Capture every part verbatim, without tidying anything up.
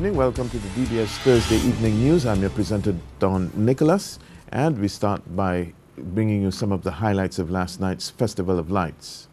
evening. Welcome to the D B S Thursday Evening News. I'm your presenter, Don Nicholas, and we start by bringing you some of the highlights of last night's Festival of Lights.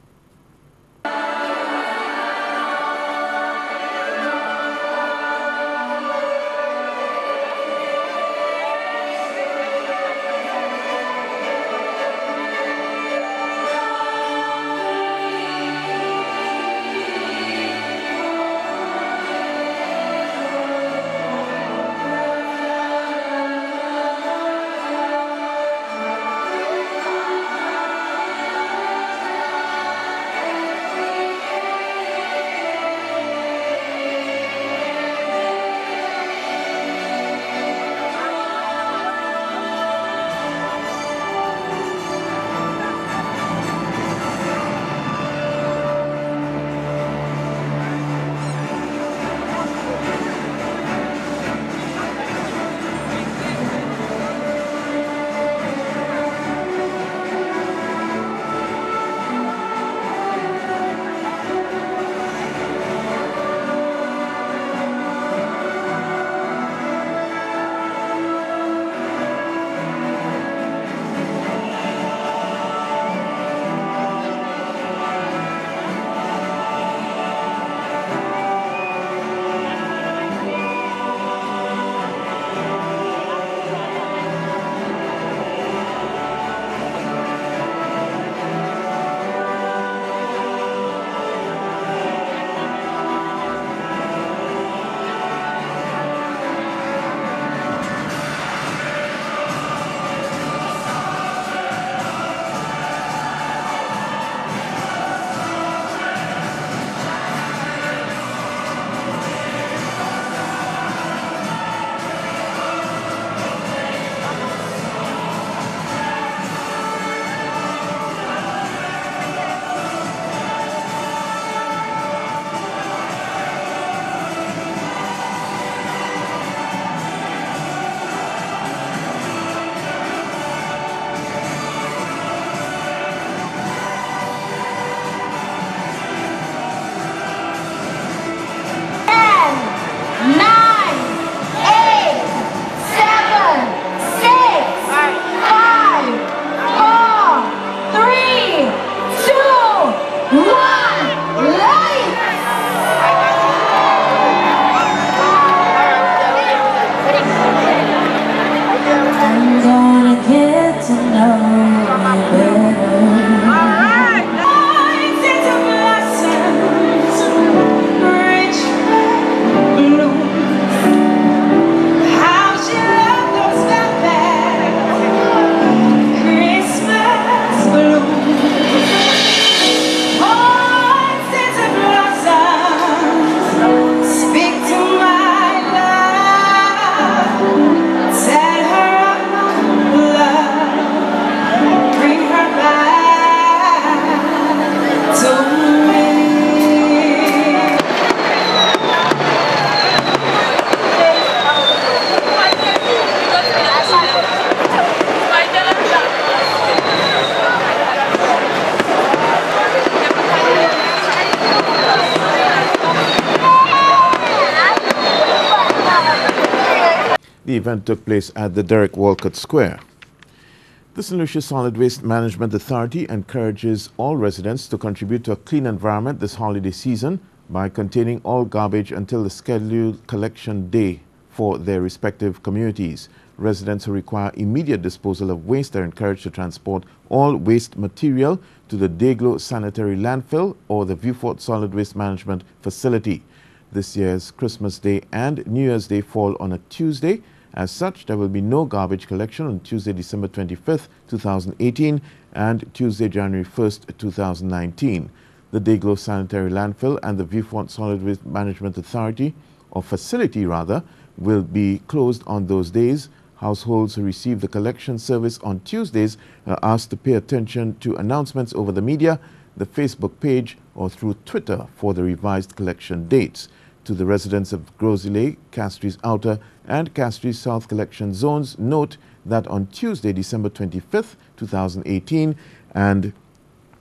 The event took place at the Derek Walcott Square. The Saint Lucia Solid Waste Management Authority encourages all residents to contribute to a clean environment this holiday season by containing all garbage until the scheduled collection day for their respective communities. Residents who require immediate disposal of waste are encouraged to transport all waste material to the Dayglow Sanitary Landfill or the Viewfort Solid Waste Management Facility. This year's Christmas Day and New Year's Day fall on a Tuesday. As such, there will be no garbage collection on Tuesday, December twenty-fifth, two thousand eighteen and Tuesday, January first, two thousand nineteen. The Dayglow Sanitary Landfill and the Viewfort Solid Waste Management Authority, or facility rather, will be closed on those days. Households who receive the collection service on Tuesdays are asked to pay attention to announcements over the media, the Facebook page, or through Twitter for the revised collection dates. To the residents of Grosile, Castries Outer and Castries South collection zones, note that on Tuesday, December twenty-fifth, two thousand eighteen and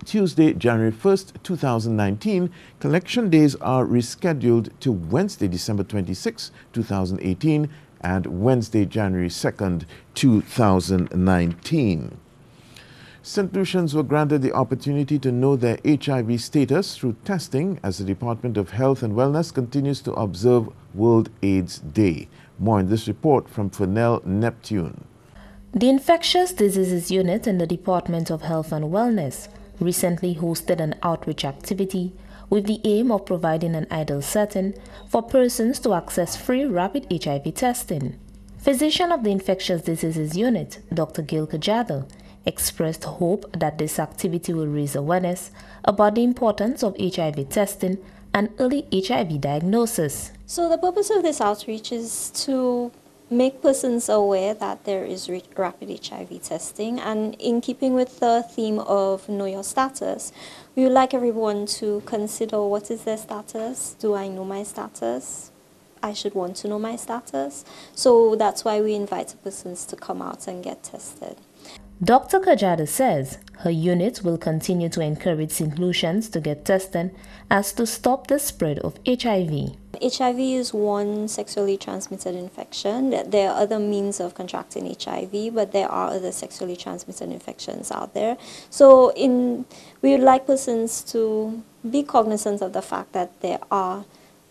Tuesday, January first, two thousand nineteen, collection days are rescheduled to Wednesday, December twenty-sixth, two thousand eighteen, and Wednesday, January second, two thousand nineteen. Saint Lucians were granted the opportunity to know their H I V status through testing as the Department of Health and Wellness continues to observe World AIDS Day. More in this report from Fernell Neptune. The Infectious Diseases Unit in the Department of Health and Wellness recently hosted an outreach activity with the aim of providing an ideal setting for persons to access free rapid H I V testing. Physician of the Infectious Diseases Unit, Doctor Gail Kajada, expressed hope that this activity will raise awareness about the importance of H I V testing and early H I V diagnosis. So the purpose of this outreach is to make persons aware that there is rapid H I V testing, and in keeping with the theme of Know Your Status, we would like everyone to consider what is their status. Do I know my status? I should want to know my status. So that's why we invite persons to come out and get tested. Doctor Kajada says her unit will continue to encourage Saint Lucians to get tested as to stop the spread of H I V. H I V is one sexually transmitted infection. There are other means of contracting H I V, but there are other sexually transmitted infections out there. So in, we would like persons to be cognizant of the fact that there are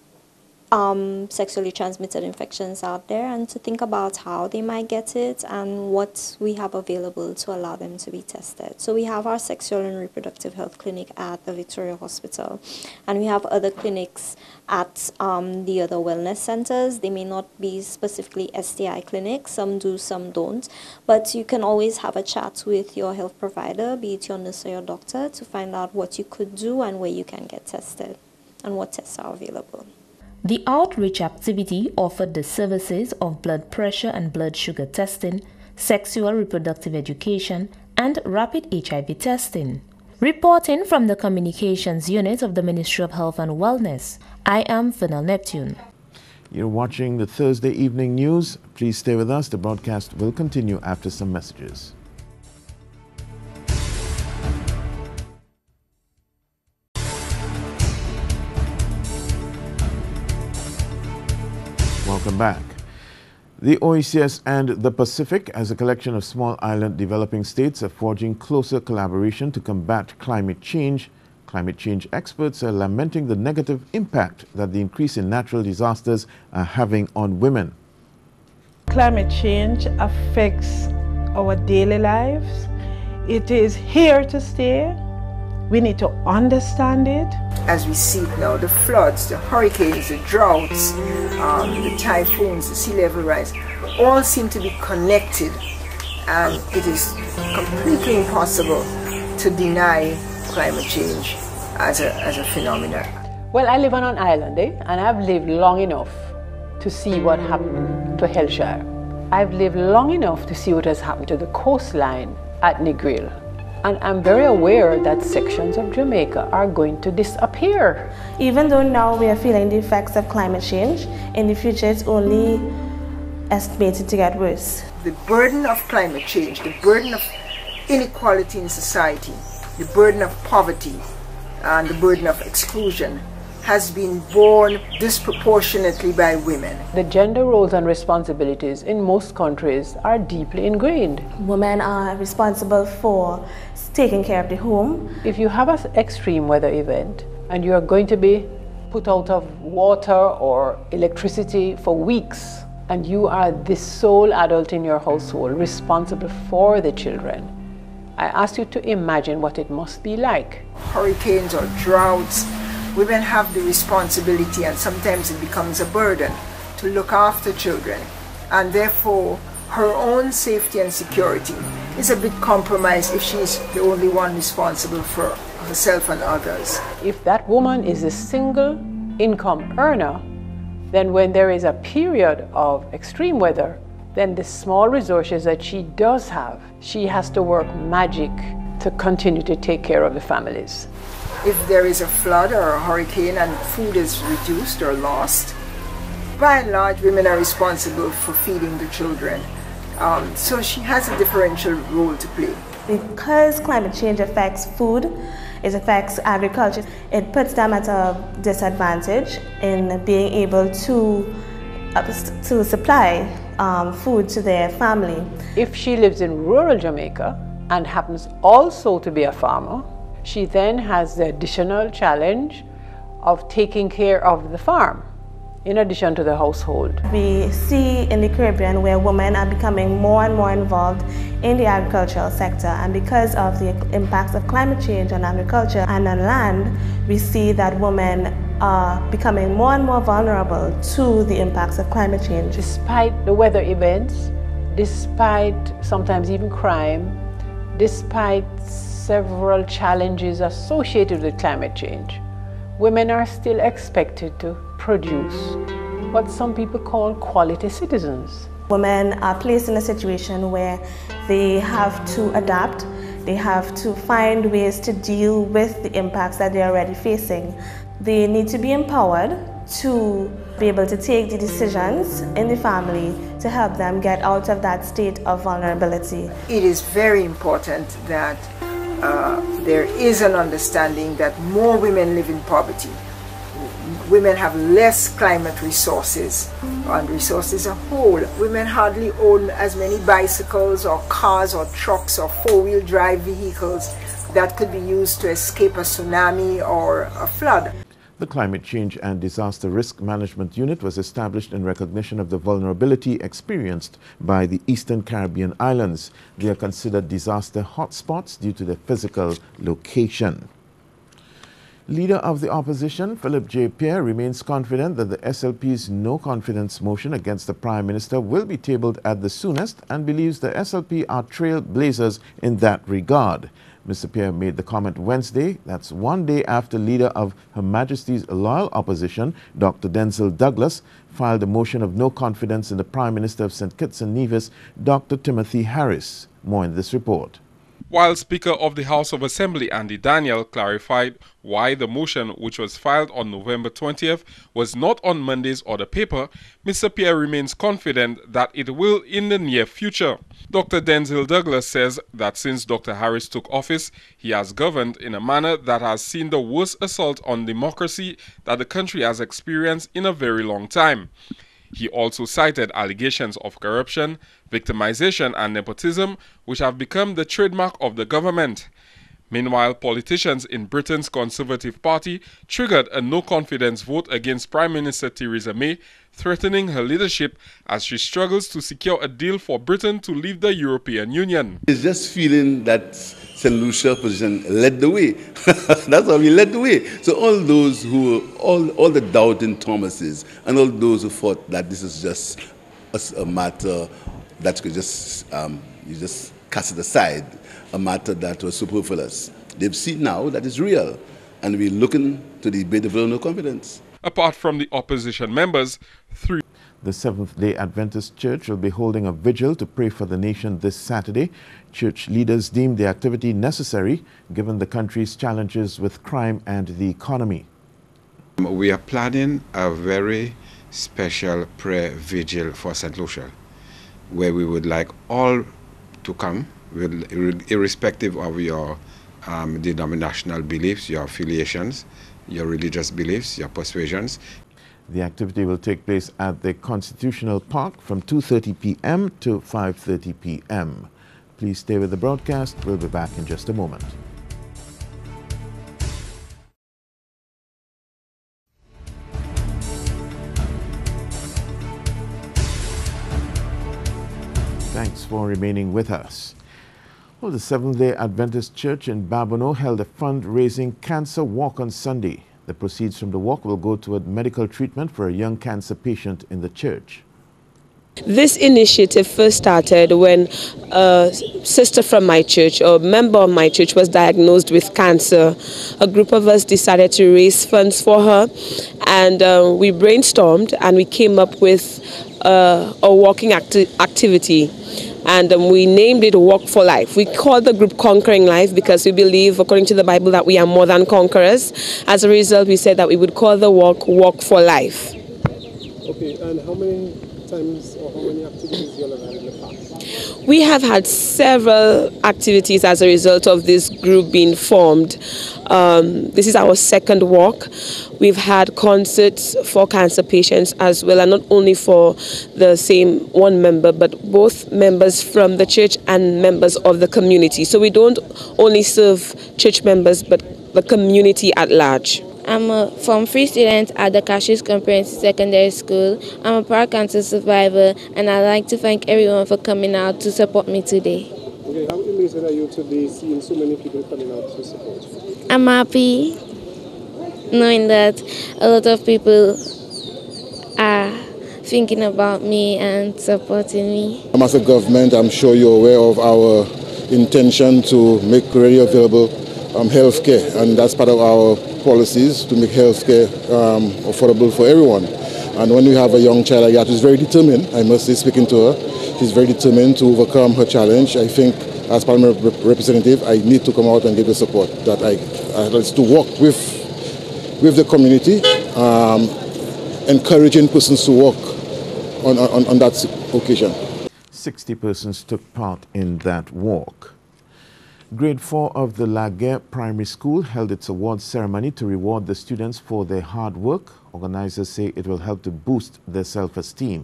Um, sexually transmitted infections out there, and to think about how they might get it and what we have available to allow them to be tested. So we have our sexual and reproductive health clinic at the Victoria Hospital, and we have other clinics at um, the other wellness centers. They may not be specifically S T I clinics, some do, some don't, but you can always have a chat with your health provider, be it your nurse or your doctor, to find out what you could do and where you can get tested and what tests are available. The outreach activity offered the services of blood pressure and blood sugar testing, sexual reproductive education, and rapid H I V testing. Reporting from the Communications Unit of the Ministry of Health and Wellness, I am Fernell Neptune. You're watching the Thursday Evening News. Please stay with us. The broadcast will continue after some messages. Welcome back. The O E C S and the Pacific, as a collection of small island developing states, are forging closer collaboration to combat climate change. Climate change experts are lamenting the negative impact that the increase in natural disasters are having on women. Climate change affects our daily lives. It is here to stay. We need to understand it. As we see it now, the floods, the hurricanes, the droughts, um, the typhoons, the sea level rise, all seem to be connected, and it is completely impossible to deny climate change as a, as a phenomenon. Well, I live on an island, eh? And I've lived long enough to see what happened to Hellshire. I've lived long enough to see what has happened to the coastline at Negril. And I'm very aware that sections of Jamaica are going to disappear. Even though now we are feeling the effects of climate change, in the future it's only estimated to get worse. The burden of climate change, the burden of inequality in society, the burden of poverty, and the burden of exclusion has been borne disproportionately by women. The gender roles and responsibilities in most countries are deeply ingrained. Women are responsible for taking care of the home. If you have an extreme weather event and you are going to be put out of water or electricity for weeks, and you are the sole adult in your household responsible for the children, I ask you to imagine what it must be like. Hurricanes or droughts, women have the responsibility, and sometimes it becomes a burden, to look after children, and therefore her own safety and security is a bit compromised if she's the only one responsible for herself and others. If that woman is a single income earner, then when there is a period of extreme weather, then the small resources that she does have, she has to work magic to continue to take care of the families. If there is a flood or a hurricane and food is reduced or lost, by and large, women are responsible for feeding the children. Um, so she has a differential role to play. Because climate change affects food, it affects agriculture. It puts them at a disadvantage in being able to, uh, to supply um, food to their family. If she lives in rural Jamaica and happens also to be a farmer, she then has the additional challenge of taking care of the farm in addition to the household. We see in the Caribbean where women are becoming more and more involved in the agricultural sector, and because of the impacts of climate change on agriculture and on land, we see that women are becoming more and more vulnerable to the impacts of climate change. Despite the weather events, despite sometimes even crime, despite several challenges associated with climate change, women are still expected to produce what some people call quality citizens. Women are placed in a situation where they have to adapt, they have to find ways to deal with the impacts that they're already facing. They need to be empowered to be able to take the decisions in the family to help them get out of that state of vulnerability. It is very important that uh, there is an understanding that more women live in poverty. Women have less climate resources and resources as a whole. Women hardly own as many bicycles or cars or trucks or four-wheel drive vehicles that could be used to escape a tsunami or a flood. The Climate Change and Disaster Risk Management Unit was established in recognition of the vulnerability experienced by the Eastern Caribbean islands. They are considered disaster hotspots due to their physical location. Leader of the opposition, Philip J. Pierre, remains confident that the S L P's no-confidence motion against the Prime Minister will be tabled at the soonest and believes the S L P are trailblazers in that regard. Mister Pierre made the comment Wednesday, that's one day after leader of Her Majesty's loyal opposition, Doctor Denzil Douglas, filed a motion of no confidence in the Prime Minister of Saint Kitts and Nevis, Doctor Timothy Harris. More in this report. While Speaker of the House of Assembly Andy Daniel clarified why the motion, which was filed on November twentieth, was not on Monday's order paper, Mister Pierre remains confident that it will in the near future. Doctor Denzil Douglas says that since Doctor Harris took office, he has governed in a manner that has seen the worst assault on democracy that the country has experienced in a very long time. He also cited allegations of corruption, victimization and nepotism, which have become the trademark of the government. Meanwhile, politicians in Britain's Conservative Party triggered a no-confidence vote against Prime Minister Theresa May, threatening her leadership as she struggles to secure a deal for Britain to leave the European Union. It's just feeling that Saint Lucia position led the way. That's how we led the way. So all those who, all, all the doubting Thomases and all those who thought that this is just a, a matter that could just, um, you just cast it aside, a matter that was superfluous. They've seen now that it's real, and we're looking to the debate of no confidence. Apart from the opposition members, three The Seventh-day Adventist Church will be holding a vigil to pray for the nation this Saturday. Church leaders deemed the activity necessary given the country's challenges with crime and the economy. We are planning a very special prayer vigil for Saint Lucia, where we would like all to come, irrespective of your um, denominational beliefs, your affiliations, your religious beliefs, your persuasions. The activity will take place at the Constitutional Park from two thirty p m to five thirty p m Please stay with the broadcast. We'll be back in just a moment. Thanks for remaining with us. Well, the Seventh-day Adventist Church in Babonneau held a fundraising cancer walk on Sunday. The proceeds from the walk will go toward medical treatment for a young cancer patient in the church. This initiative first started when a sister from my church, or a member of my church, was diagnosed with cancer. A group of us decided to raise funds for her, and uh, we brainstormed and we came up with uh, a walking acti activity. And um, we named it Walk for Life. We called the group Conquering Life because we believe, according to the Bible, that we are more than conquerors. As a result, we said that we would call the walk Walk for Life. Okay, and how many times or how many activities you have had in the past? We have had several activities as a result of this group being formed. Um, this is our second walk. We've had concerts for cancer patients as well, and not only for the same one member, but both members from the church and members of the community. So we don't only serve church members, but the community at large. I'm a Form three student at the Cassius Comprehensive Secondary School. I'm a para cancer survivor, and I'd like to thank everyone for coming out to support me today. Okay, how amazing are you to be seeing so many people coming out to support? I'm happy knowing that a lot of people are thinking about me and supporting me. As a government, I'm sure you're aware of our intention to make readily available um, health care, and that's part of our policies to make healthcare um, affordable for everyone. And when we have a young child like that who's very determined, I must say, speaking to her, she's very determined to overcome her challenge. I think as Parliament rep representative, I need to come out and give the support that I, I that's to work with, with the community, um, encouraging persons to work on, on, on that occasion. sixty persons took part in that walk. Grade four of the Laguerre Primary School held its awards ceremony to reward the students for their hard work. Organizers say it will help to boost their self-esteem.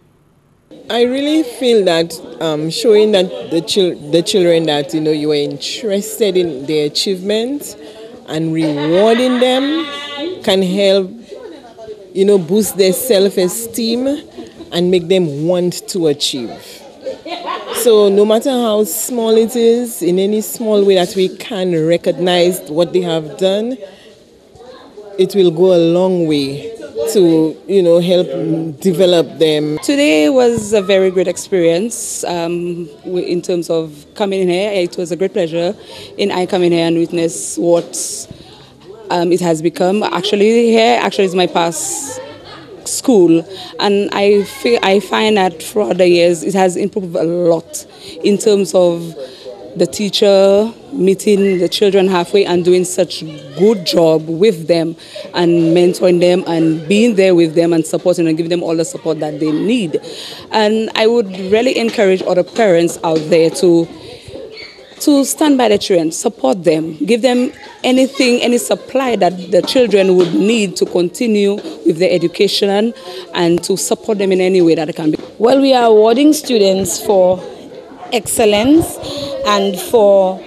I really feel that um, showing that the, chil the children that you know you are interested in their achievements and rewarding them can help you know boost their self-esteem and make them want to achieve. So no matter how small it is, in any small way that we can recognize what they have done, it will go a long way to, you know, help develop them. Today was a very great experience um, in terms of coming in here. It was a great pleasure in I coming here and witness what um, it has become. Actually, here actually is my past school, and I feel I find that throughout the years it has improved a lot in terms of the teacher meeting the children halfway and doing such good job with them and mentoring them and being there with them and supporting and giving them all the support that they need. And I would really encourage other parents out there to to stand by the children, support them, give them anything, any supply that the children would need to continue with their education and to support them in any way that it can be. Well, we are awarding students for excellence and for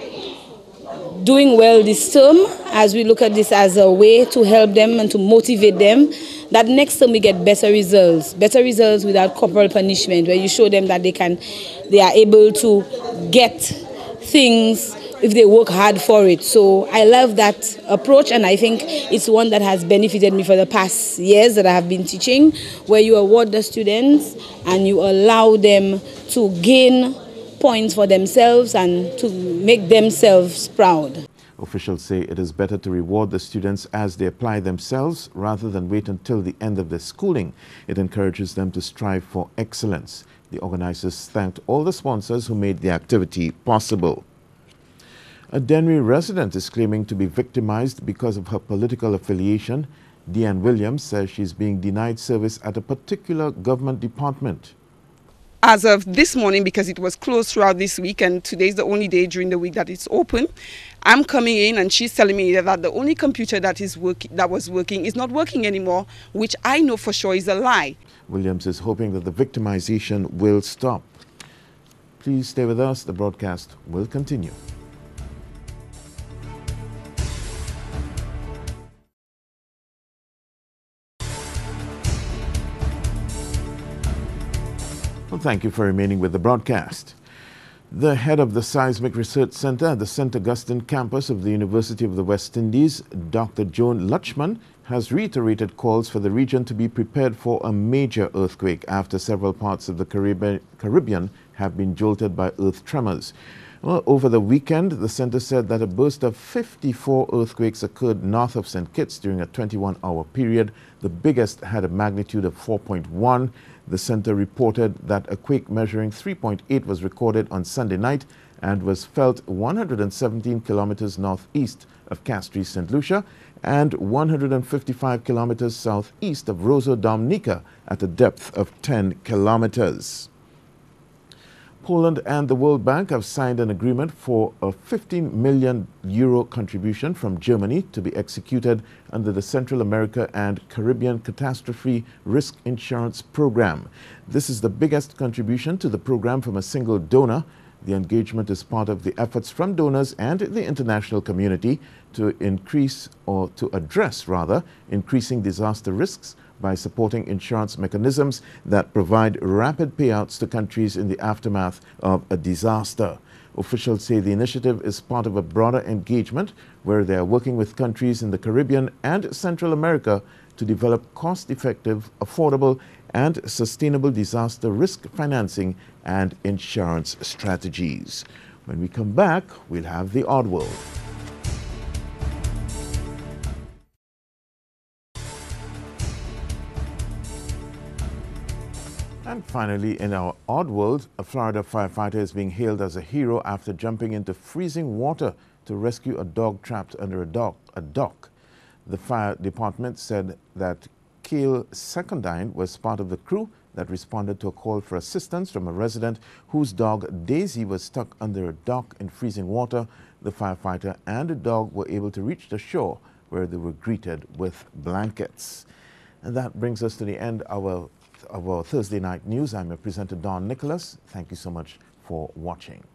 doing well this term, as we look at this as a way to help them and to motivate them, that next time we get better results, better results without corporal punishment, where you show them that they can, they are able to get things if they work hard for it. So I love that approach, and I think it's one that has benefited me for the past years that I have been teaching, where you award the students and you allow them to gain points for themselves and to make themselves proud. Officials say it is better to reward the students as they apply themselves rather than wait until the end of their schooling. It encourages them to strive for excellence. The organizers thanked all the sponsors who made the activity possible. A Dennery resident is claiming to be victimized because of her political affiliation. Deanne Williams says she's being denied service at a particular government department. As of this morning, because it was closed throughout this week and today's the only day during the week that it's open, I'm coming in and she's telling me that the only computer that is work that was working is not working anymore, which I know for sure is a lie. Williams is hoping that the victimization will stop. Please stay with us. The broadcast will continue. Well, thank you for remaining with the broadcast. The head of the Seismic Research Center at the Saint Augustine campus of the University of the West Indies, Doctor Joan Lutchman, has reiterated calls for the region to be prepared for a major earthquake after several parts of the Caribbean have been jolted by earth tremors. Well, over the weekend, the center said that a burst of fifty-four earthquakes occurred north of Saint Kitts during a twenty-one hour period. The biggest had a magnitude of four point one. The center reported that a quake measuring three point eight was recorded on Sunday night and was felt one hundred seventeen kilometers northeast of Castries, Saint Lucia, and one hundred fifty-five kilometers southeast of Roseau Dominica at a depth of ten kilometers. Poland and the World Bank have signed an agreement for a fifteen million euro contribution from Germany to be executed under the Central America and Caribbean Catastrophe Risk Insurance Program. This is the biggest contribution to the program from a single donor. The engagement is part of the efforts from donors and the international community to increase, or to address rather, increasing disaster risks by supporting insurance mechanisms that provide rapid payouts to countries in the aftermath of a disaster. Officials say the initiative is part of a broader engagement where they are working with countries in the Caribbean and Central America to develop cost-effective, affordable, and sustainable disaster risk financing and insurance strategies. When we come back, we'll have the Odd World. And finally, in our Odd World, a Florida firefighter is being hailed as a hero after jumping into freezing water to rescue a dog trapped under a dock. A dock. The fire department said that Kale Secondine was part of the crew that responded to a call for assistance from a resident whose dog Daisy was stuck under a dock in freezing water. The firefighter and the dog were able to reach the shore, where they were greeted with blankets. And that brings us to the end of our, of our Thursday night news. I'm your presenter, Don Nicholas. Thank you so much for watching.